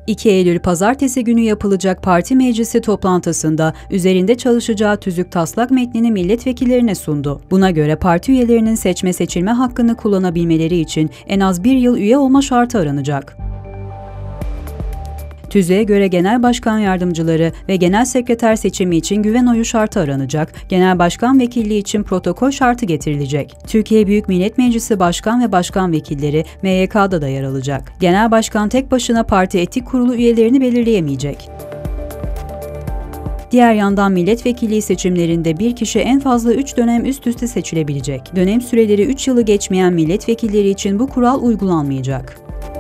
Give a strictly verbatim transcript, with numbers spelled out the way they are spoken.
iki Eylül Pazartesi günü yapılacak parti meclisi toplantısında üzerinde çalışacağı tüzük taslak metnini milletvekillerine sundu. Buna göre parti üyelerinin seçme seçilme hakkını kullanabilmeleri için en az bir yıl üye olma şartı aranacak. Tüzüğe göre genel başkan yardımcıları ve genel sekreter seçimi için güven oyu şartı aranacak, genel başkan vekilliği için protokol şartı getirilecek. Türkiye Büyük Millet Meclisi Başkan ve Başkan Vekilleri M Y K'da da yer alacak. Genel başkan tek başına parti etik kurulu üyelerini belirleyemeyecek. Diğer yandan milletvekilliği seçimlerinde bir kişi en fazla üç dönem üst üste seçilebilecek. Dönem süreleri üç yılı geçmeyen milletvekilleri için bu kural uygulanmayacak.